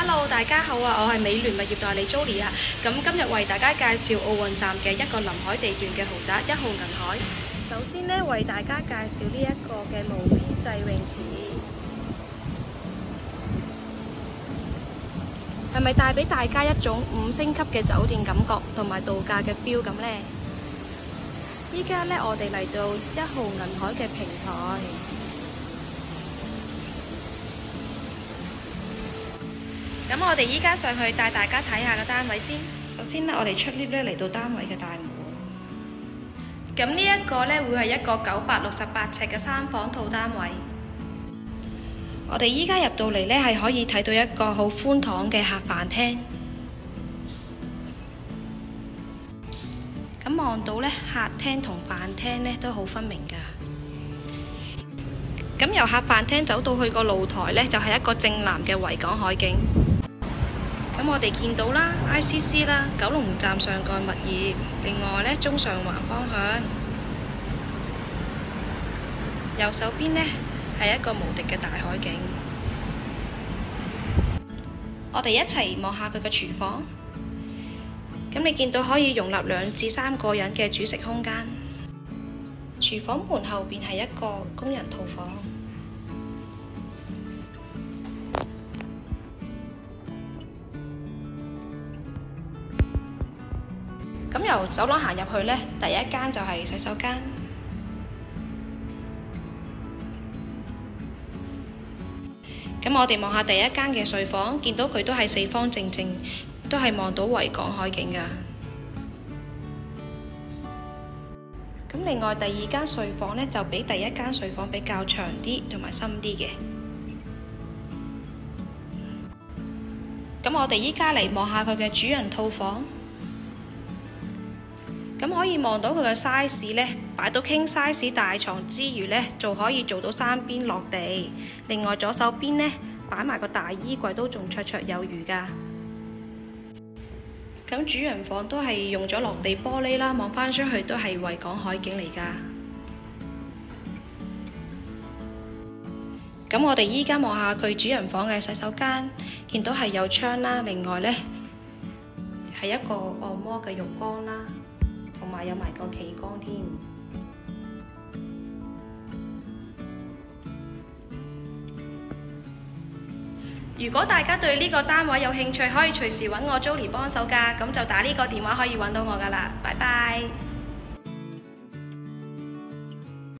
Hello， 大家好啊！我係美聯物業代理 Jolie 啊。咁今日為大家介紹奧運站嘅一個臨海地段嘅豪宅1號銀海。首先呢，為大家介紹呢一個嘅無邊際泳池，係咪帶俾大家一種5星級嘅酒店感覺同埋度假嘅 feel 咁呢？依家呢，我哋嚟到1號銀海嘅平台。咁我哋依家上去帶大家睇下個單位先。首先呢，我哋出 lift 咧嚟到單位嘅大門。咁呢一個呢，會係一個968尺嘅3房套單位。我哋依家入到嚟呢，係可以睇到一個好寬敞嘅客飯廳。咁望到呢，客廳同飯廳呢都好分明㗎。咁由客飯廳走到去個露台呢，就係一個正南嘅維港海景。咁我哋見到啦 ，ICC 啦，九龍站上蓋物業，另外呢，中上環方向，右手邊呢係一個無敵嘅大海景。我哋一齊望下佢嘅廚房。咁你見到可以容納2至3個人嘅煮食空間。廚房門後邊係一個工人套房。咁由走廊行入去呢，第一間就係洗手間。咁我哋望下第一間嘅睡房，見到佢都係四方正正，都係望到維港海景㗎。咁另外第二間睡房呢，就比第一間睡房比較長啲同埋深啲嘅。咁我哋依家嚟望下佢嘅主人套房。咁可以望到佢嘅 size 呢，擺到 king size 大床之餘呢，就可以做到3邊落地。另外左手邊呢，擺埋個大衣櫃都仲綽綽有餘㗎。咁主人房都係用咗落地玻璃啦，望返出去都係維港海景嚟㗎。咁我哋依家望下佢主人房嘅洗手間，見到係有窗啦，另外呢，係一個按摩嘅浴缸啦。同埋有埋個企缸添。如果大家對呢個單位有興趣，可以隨時揾我 Jolie 幫手㗎，咁就打呢個電話可以揾到我㗎啦。拜拜。